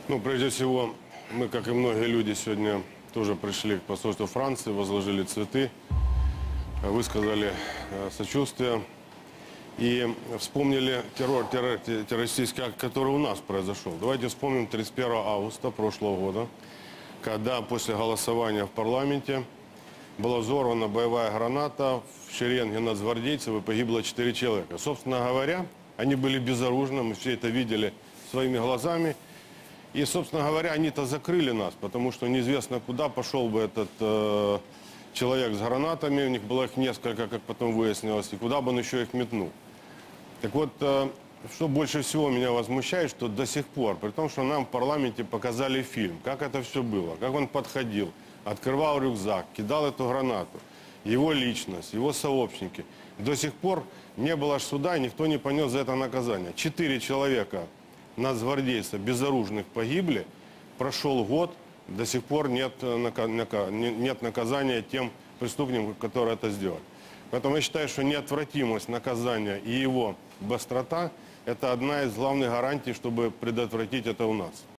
Ну, прежде всего, мы, как и многие люди, сегодня тоже пришли к посольству Франции, возложили цветы, высказали сочувствие и вспомнили террористический акт, который у нас произошел. Давайте вспомним 31 августа прошлого года, когда после голосования в парламенте была взорвана боевая граната в шеренге нацгвардейцев и погибло 4 человека. Собственно говоря, они были безоружны, мы все это видели своими глазами. И, собственно говоря, они-то закрыли нас, потому что неизвестно, куда пошел бы этот человек с гранатами. У них было их несколько, как потом выяснилось, и куда бы он еще их метнул. Так вот, что больше всего меня возмущает, что до сих пор, при том, что нам в парламенте показали фильм, как это все было, как он подходил, открывал рюкзак, кидал эту гранату, его личность, его сообщники. До сих пор не было суда, и никто не понес за это наказание. 4 человека нацгвардейцев безоружных погибли, прошел год, до сих пор нет наказания тем преступникам, которые это сделали. Поэтому я считаю, что неотвратимость наказания и его быстрота – это одна из главных гарантий, чтобы предотвратить это у нас.